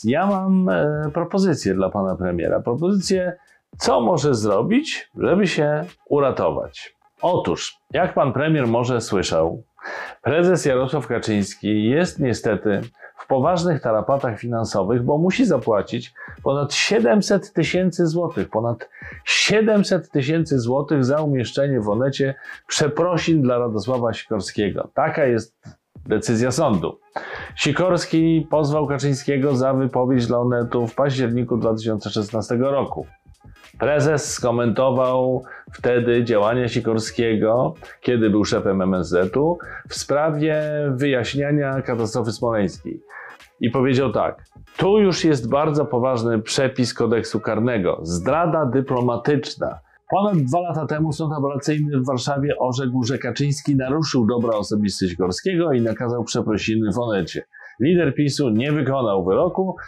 Ja mam propozycję dla pana premiera. Propozycję, co może zrobić, żeby się uratować. Otóż, jak pan premier może słyszał, prezes Jarosław Kaczyński jest niestety w poważnych tarapatach finansowych, bo musi zapłacić ponad 700 tysięcy złotych. Ponad 700 tysięcy złotych za umieszczenie w Onecie przeprosin dla Radosława Sikorskiego. Taka jest decyzja sądu. Sikorski pozwał Kaczyńskiego za wypowiedź dla Onetu w październiku 2016 roku. Prezes skomentował wtedy działania Sikorskiego, kiedy był szefem MSZ-u, w sprawie wyjaśniania katastrofy smoleńskiej. I powiedział tak: tu już jest bardzo poważny przepis kodeksu karnego. Zdrada dyplomatyczna. Ponad 2 lata temu sąd apelacyjny w Warszawie orzekł, że Kaczyński naruszył dobra osobiste Sikorskiego i nakazał przeprosiny w Onecie. Lider PiS-u nie wykonał wyroku,